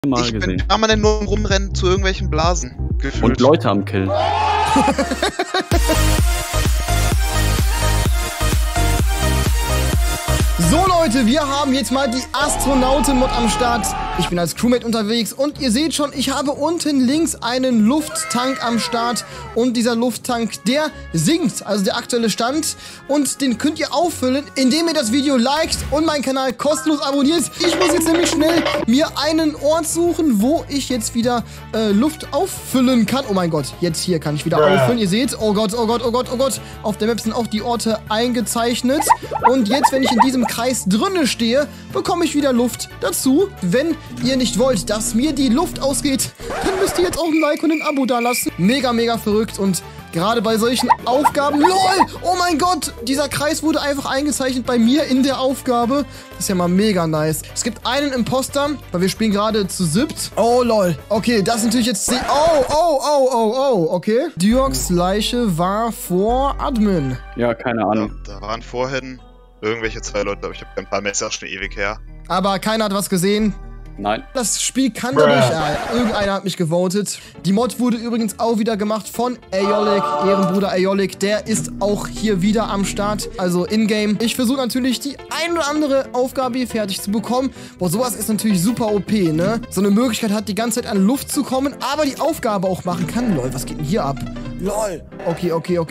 Mal Ich gesehen. bin permanent nur rumrennen zu irgendwelchen Blasen gefühlt. Und Leute am Killen. So Leute, wir haben jetzt mal die Astronauten-Mod am Start. Ich bin als Crewmate unterwegs und ihr seht schon, ich habe unten links einen Lufttank am Start. Und dieser Lufttank, der sinkt, also der aktuelle Stand. Und den könnt ihr auffüllen, indem ihr das Video liked und meinen Kanal kostenlos abonniert. Ich muss jetzt nämlich schnell mir einen Ort suchen, wo ich jetzt wieder Luft auffüllen kann. Oh mein Gott, jetzt hier kann ich wieder auffüllen. Ihr seht, oh Gott, oh Gott, oh Gott, oh Gott. Auf der Map sind auch die Orte eingezeichnet. Und jetzt, wenn ich in diesem Kreis drinne stehe, bekomme ich wieder Luft dazu. Wenn ihr nicht wollt, dass mir die Luft ausgeht, dann müsst ihr jetzt auch ein Like und ein Abo da lassen. Mega, mega verrückt und gerade bei solchen Aufgaben, LOL, oh mein Gott, dieser Kreis wurde einfach eingezeichnet bei mir in der Aufgabe. Das ist ja mal mega nice. Es gibt einen Imposter, weil wir spielen gerade zu siebt. Oh lol, okay, das ist natürlich jetzt okay. Diox Leiche war vor Admin. Ja, keine Ahnung. Ja, da waren vorhin irgendwelche zwei Leute, aber ich habe kein paar mehr, ist ja schon ewig her. Aber keiner hat was gesehen. Nein. Das Spiel kann doch nicht. Irgendeiner hat mich gewotet. Die Mod wurde übrigens auch wieder gemacht von Aeolic, Ehrenbruder Aeolic. Der ist auch hier wieder am Start, also in-game. Ich versuche natürlich die ein oder andere Aufgabe hier fertig zu bekommen. Boah, sowas ist natürlich super OP, ne? So eine Möglichkeit hat, die ganze Zeit an Luft zu kommen, aber die Aufgabe auch machen kann. Lol, was geht denn hier ab? Lol. Okay.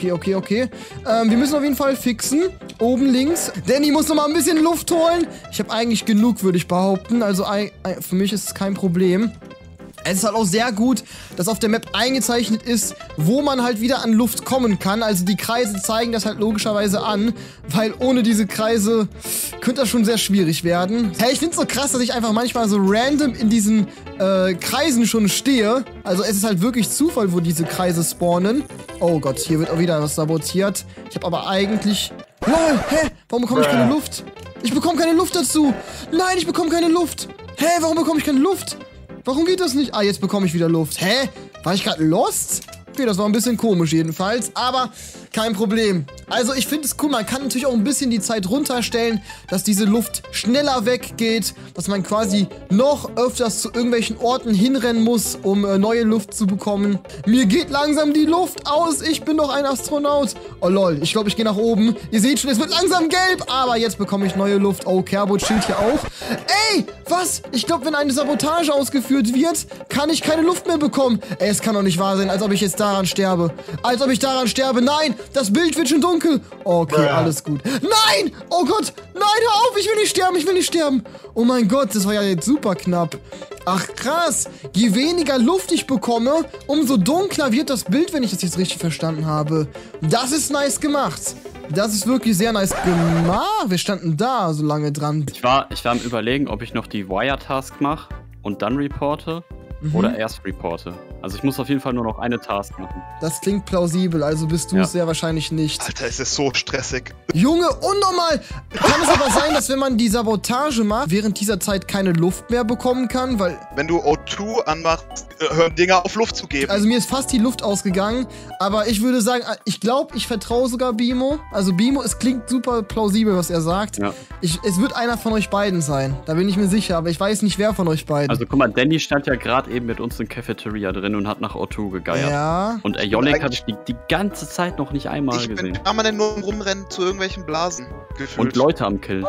Wir müssen auf jeden Fall fixen. Oben links. Danny muss noch mal ein bisschen Luft holen. Ich habe eigentlich genug, würde ich behaupten. Also für mich ist es kein Problem. Es ist halt auch sehr gut, dass auf der Map eingezeichnet ist, wo man halt wieder an Luft kommen kann. Also die Kreise zeigen das halt logischerweise an, weil ohne diese Kreise könnte das schon sehr schwierig werden. Hey, ich find's so krass, dass ich einfach manchmal so random in diesen Kreisen schon stehe. Also es ist halt wirklich Zufall, wo diese Kreise spawnen. Oh Gott, hier wird auch wieder was sabotiert. Ich habe aber eigentlich... LOL, hä? Warum bekomme ich keine Luft? Ich bekomme keine Luft dazu. Nein, ich bekomme keine Luft. Hä, warum bekomme ich keine Luft? Warum geht das nicht? Ah, jetzt bekomme ich wieder Luft. Hä? War ich gerade lost? Okay, das war ein bisschen komisch jedenfalls, aber kein Problem. Also ich finde es cool, man kann natürlich auch ein bisschen die Zeit runterstellen, dass diese Luft schneller weggeht, dass man quasi noch öfters zu irgendwelchen Orten hinrennen muss, um neue Luft zu bekommen. Mir geht langsam die Luft aus, ich bin doch ein Astronaut. Oh lol, ich glaube, ich gehe nach oben. Ihr seht schon, es wird langsam gelb, aber jetzt bekomme ich neue Luft. Oh, Kerbo chillt hier auch. Ey, was? Ich glaube, wenn eine Sabotage ausgeführt wird, kann ich keine Luft mehr bekommen. Ey, es kann doch nicht wahr sein, als ob ich jetzt daran sterbe. Als ob ich daran sterbe. Nein, das Bild wird schon dunkel. Okay, alles gut. Nein! Oh Gott! Nein, hör auf! Ich will nicht sterben! Ich will nicht sterben! Oh mein Gott, das war ja jetzt super knapp. Ach krass! Je weniger Luft ich bekomme, umso dunkler wird das Bild, wenn ich das jetzt richtig verstanden habe. Das ist nice gemacht. Das ist wirklich sehr nice gemacht. Wir standen da so lange dran. Ich war am Überlegen, ob ich noch die Wire-Task mache und dann reporte oder erst reporte. Also ich muss auf jeden Fall nur noch eine Task machen. Das klingt plausibel, also bist du es sehr wahrscheinlich nicht. Alter, es ist so stressig. Junge, unnormal! Kann es aber sein, dass wenn man die Sabotage macht, während dieser Zeit keine Luft mehr bekommen kann, weil... Wenn du O2 anmachst, hören Dinger auf Luft zu geben. Also mir ist fast die Luft ausgegangen, aber ich würde sagen, ich glaube, ich vertraue sogar Bimo. Also Bimo, es klingt super plausibel, was er sagt. Ja. Es wird einer von euch beiden sein, da bin ich mir sicher, aber ich weiß nicht, wer von euch beiden. Also guck mal, Danny stand ja gerade eben mit uns in Cafeteria drin und hat nach O2 gegeiert. Ja. Und Aeolic hatte ich die ganze Zeit noch nicht einmal gesehen. Ich bin permanent nur rumrennen zu irgendwelchen Blasen gefühlt. Und Leute am Killen.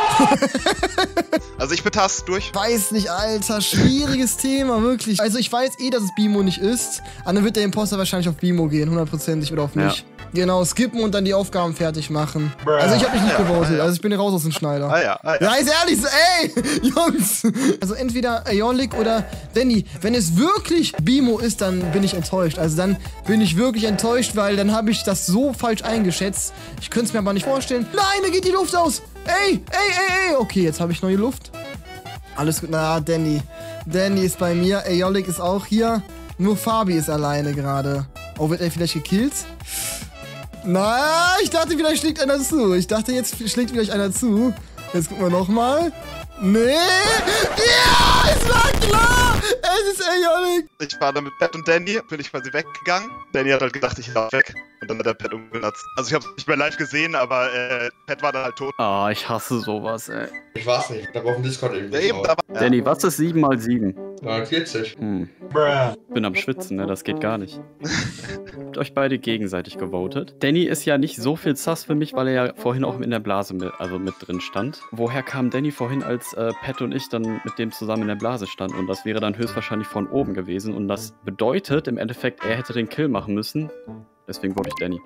Also ich bin Task durch. Weiß nicht, Alter. Schwieriges Thema, wirklich. Also ich weiß dass es Bimo nicht ist. Aber dann wird der Imposter wahrscheinlich auf Bimo gehen. 100%ig oder auf mich. Ja. Genau, skippen und dann die Aufgaben fertig machen. Also ich habe mich nicht gewotet. Also ich bin raus aus dem Schneider. Ja, ist ehrlich, ey, Jungs. Also entweder Aeolic oder Danny. Wenn es wirklich Bimo ist, dann bin ich enttäuscht. Also dann bin ich wirklich enttäuscht, weil dann habe ich das so falsch eingeschätzt. Ich könnte es mir aber nicht vorstellen. Nein, da geht die Luft aus. Ey. Okay, jetzt habe ich neue Luft. Alles gut. Na, Danny. Danny ist bei mir. Aeolic ist auch hier. Nur Fabi ist alleine gerade. Oh, wird er vielleicht gekillt? Na, ich dachte, vielleicht schlägt einer zu. Ich dachte, jetzt schlägt vielleicht einer zu. Jetzt gucken wir nochmal. Nee! Ja, es war klar! Es ist Aeolic! Ich war da mit Pat und Danny, bin ich quasi weggegangen. Danny hat halt gedacht, ich laufe weg. Und dann hat der Pat umgenutzt. Also ich hab's nicht mehr live gesehen, aber Pat war dann halt tot. Ah, ich hasse sowas, ey. Ich weiß nicht, da braucht ein Discord irgendwie. Ja, eben, da war, Danny, was ist 7 mal 7? 49. Ich bin am Schwitzen, ne? Das geht gar nicht. Habt euch beide gegenseitig gewotet. Danny ist ja nicht so viel Sass für mich, weil er ja vorhin auch in der Blase mit drin stand. Woher kam Danny vorhin, als Pat und ich dann mit dem zusammen in der Blase standen? Und das wäre dann höchstwahrscheinlich von oben gewesen. Und das bedeutet im Endeffekt, er hätte den Kill machen müssen. Deswegen vote ich Danny.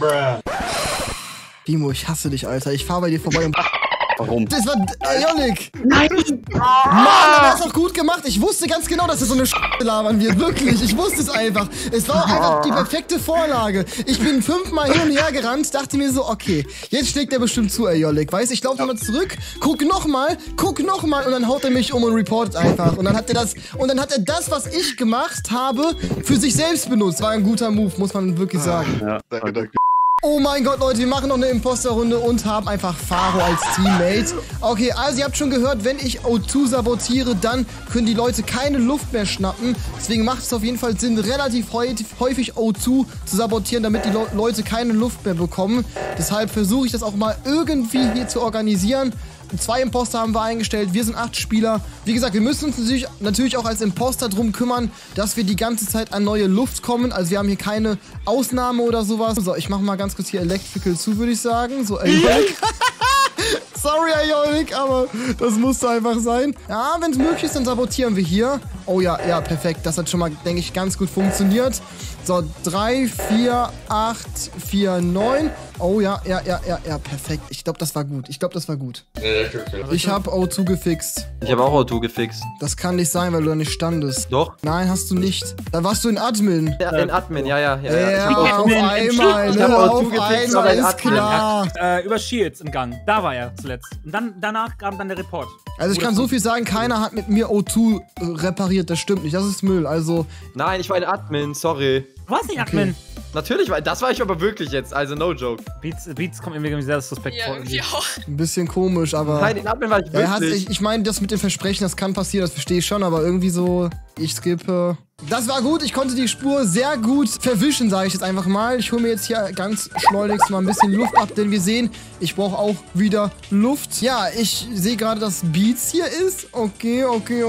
Bimo, ich hasse dich, Alter. Ich fahr bei dir vorbei und... Warum? Das war Ayolik! Nein! Mann, aber er ist auch gut gemacht. Ich wusste ganz genau, dass er so eine Scheiße labern wird. Wirklich, ich wusste es einfach. Es war auch einfach die perfekte Vorlage. Ich bin 5-mal hin und her gerannt, dachte mir so, okay, jetzt schlägt er bestimmt zu, Ayolik. Weißt du, ich laufe nochmal zurück, guck nochmal und dann haut er mich um und reportet einfach. Und dann hat er das, was ich gemacht habe, für sich selbst benutzt. War ein guter Move, muss man wirklich sagen. Ja, danke. Oh mein Gott, Leute, wir machen noch eine Imposter-Runde und haben einfach Faro als Teammate. Okay, also ihr habt schon gehört, wenn ich O2 sabotiere, dann können die Leute keine Luft mehr schnappen. Deswegen macht es auf jeden Fall Sinn, relativ häufig O2 zu sabotieren, damit die Leute keine Luft mehr bekommen. Deshalb versuche ich das auch mal irgendwie hier zu organisieren. 2 Imposter haben wir eingestellt, wir sind 8 Spieler. Wie gesagt, wir müssen uns natürlich auch als Imposter drum kümmern, dass wir die ganze Zeit an neue Luft kommen. Also wir haben hier keine Ausnahme oder sowas. So, ich mache mal ganz kurz hier Electrical zu, würde ich sagen. So, sorry, Ayolik, aber das musste einfach sein. Ja, wenn es möglich ist, dann sabotieren wir hier. Oh ja, ja, perfekt. Das hat schon mal, denke ich, ganz gut funktioniert. So, 3, 4, 8, 4, 9. Oh ja, perfekt. Ich glaube, das war gut. Ich habe O2 gefixt. Ich habe auch O2 gefixt. Das kann nicht sein, weil du da nicht standest. Doch. Nein, hast du nicht. Da warst du in Admin. Ja, in Admin, ja. Ja, Ich auf einmal, Ich ne? hab O2 Auf gefixt, einmal aber in ist Admin. klar. Über Shields im Gang. Da war er zuletzt. Und dann, danach kam dann der Report. Also ich kann so viel sagen, keiner hat mit mir O2 repariert. Das stimmt nicht, das ist Müll. Also... Nein, ich war in Admin, sorry. Du warst nicht Admin. Natürlich, das war ich aber wirklich jetzt, also no joke. Beats kommt irgendwie sehr suspekt vor. Ja, auch. Ein bisschen komisch, aber... Nein, in Admin war ich wirklich. Ich meine, das mit dem Versprechen, das kann passieren, das verstehe ich schon, aber irgendwie so, ich skippe. Das war gut, ich konnte die Spur sehr gut verwischen, sage ich jetzt einfach mal. Ich hole mir jetzt hier ganz schleunigst mal ein bisschen Luft ab, denn wir sehen, ich brauche auch wieder Luft. Ja, ich sehe gerade, dass Beats hier ist. Okay.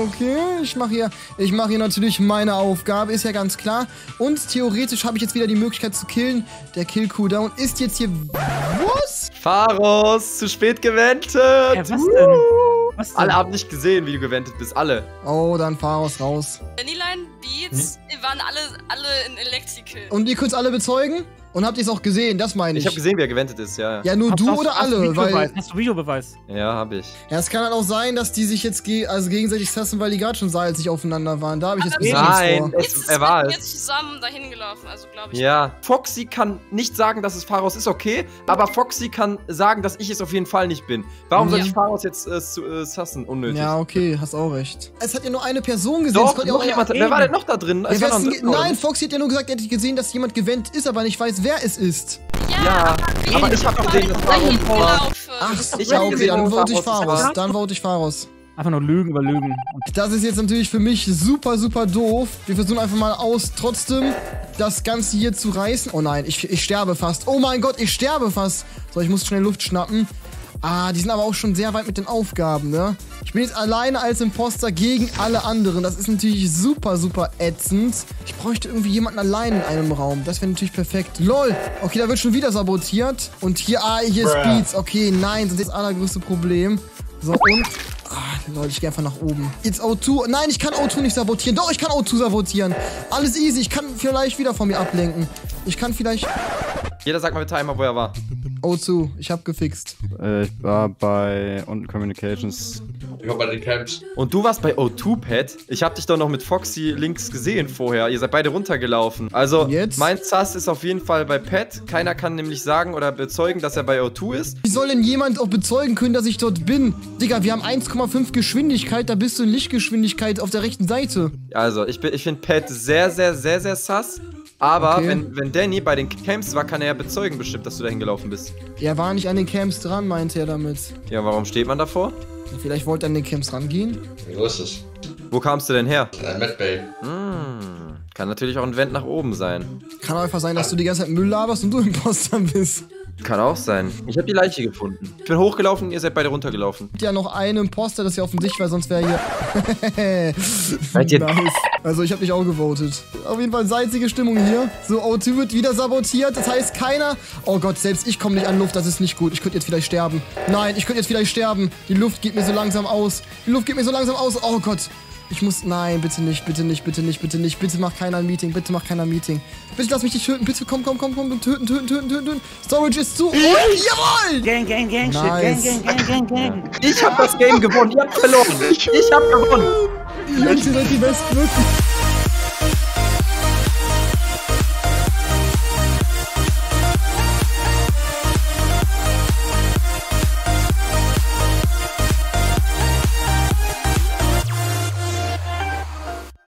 Ich mache hier natürlich meine Aufgabe, ist ja ganz klar. Und theoretisch habe ich jetzt wieder die Möglichkeit zu killen. Der Kill-Cooldown ist jetzt hier... Was? Pharos, zu spät gewendet. Was denn? Was denn? Alle haben nicht gesehen, wie du gewendet bist, alle. Oh, dann Pharos raus. Dannyline, Beats, waren alle in Electrical. Und ihr könnt es alle bezeugen? Und habt ihr es auch gesehen? Das meine ich. Ich habe gesehen, wie er gewendet ist, ja. Ja, nur du oder alle? Hast du Videobeweis? Ja, habe ich. Ja, es kann halt auch sein, dass die sich jetzt gegenseitig sassen, weil die gerade schon salzig aufeinander waren. Da habe ich jetzt ein bisschen Nein, er war es. Jetzt zusammen dahin gelaufen, also glaube ich. Ja, Foxy kann nicht sagen, dass es Pharos ist, okay. Aber Foxy kann sagen, dass ich es auf jeden Fall nicht bin. Warum soll ich Pharos jetzt sassen? Unnötig. Ja, okay, hast auch recht. Es hat ja nur eine Person gesehen. Doch, noch jemand. Wer war denn noch da drin? Ja, nein, Foxy hat ja nur gesagt, er hätte gesehen, dass jemand gewendet ist, aber nicht weiß, wer es ist. Ja, aber ich habe gesehen, dass Pharos war. Ach, Ich ja, hab okay, gesehen, dann dass vote ich Pharos Pharos. war. Dann vote ich Pharos. Einfach nur Lügen über Lügen. Das ist jetzt natürlich für mich super, super doof. Wir versuchen einfach mal trotzdem das Ganze hier zu reißen. Oh nein, ich sterbe fast. Oh mein Gott, ich sterbe fast. So, ich muss schnell Luft schnappen. Ah, die sind aber auch schon sehr weit mit den Aufgaben, ne? Ich bin jetzt alleine als Imposter gegen alle anderen. Das ist natürlich super, super ätzend. Ich bräuchte irgendwie jemanden allein in einem Raum. Das wäre natürlich perfekt. LOL! Okay, da wird schon wieder sabotiert. Und hier ist Beats. Okay, nein, das ist das allergrößte Problem. So, und... Leute, ich gehe einfach nach oben. Jetzt O2. Nein, ich kann O2 nicht sabotieren. Doch, ich kann O2 sabotieren. Alles easy. Ich kann vielleicht wieder von mir ablenken. Ich kann vielleicht... Jeder sagt mal bitte einmal, wo er war. O2, ich hab gefixt. Ich war bei unten Communications. Ich war bei den Camps. Und du warst bei O2, Pat? Ich hab dich doch noch mit Foxy links gesehen vorher. Ihr seid beide runtergelaufen. Also, Jetzt? mein Sass ist auf jeden Fall bei Pat. Keiner kann nämlich sagen oder bezeugen, dass er bei O2 ist. Wie soll denn jemand auch bezeugen können, dass ich dort bin? Digga, wir haben 1,5 Geschwindigkeit, da bist du in Lichtgeschwindigkeit auf der rechten Seite. Also, ich finde Pat sehr, sehr, sehr, sehr sass. Aber Okay. wenn Danny bei den Camps war, kann er ja bezeugen bestimmt, dass du dahin gelaufen bist. Er war nicht an den Camps dran, meinte er damit. Ja, warum steht man davor? Vielleicht wollte er an den Camps rangehen. Wo ist es? Wo kamst du denn her? Ein Medbay. Kann natürlich auch ein Vent nach oben sein. Kann auch einfach sein, dass du die ganze Zeit Müll laberst und du Imposter bist. Kann auch sein. Ich habe die Leiche gefunden. Ich bin hochgelaufen, ihr seid beide runtergelaufen. Ja, noch eine Imposter, das ist ja offensichtlich, weil sonst wäre hier... Seid ihr- Nice. Also ich habe dich auch gewotet. Auf jeden Fall salzige Stimmung hier. So, O2 wird wieder sabotiert. Das heißt, keiner... Oh Gott, selbst ich komme nicht an Luft. Das ist nicht gut. Ich könnte jetzt vielleicht sterben. Nein, ich könnte jetzt vielleicht sterben. Die Luft geht mir so langsam aus. Die Luft geht mir so langsam aus. Oh Gott. Ich muss... Nein, bitte nicht, bitte nicht, bitte nicht, bitte nicht. Bitte mach keiner ein Meeting. Bitte mach keiner ein Meeting. Bitte lass mich dich töten. Bitte komm. Töten. Storage ist zu. Und jawohl! Gang, Nice. shit, gang. Ich habe das Game gewonnen, ihr habt verloren. Ich habe gewonnen. Die Jungs, ihr seid die Besten, wirklich.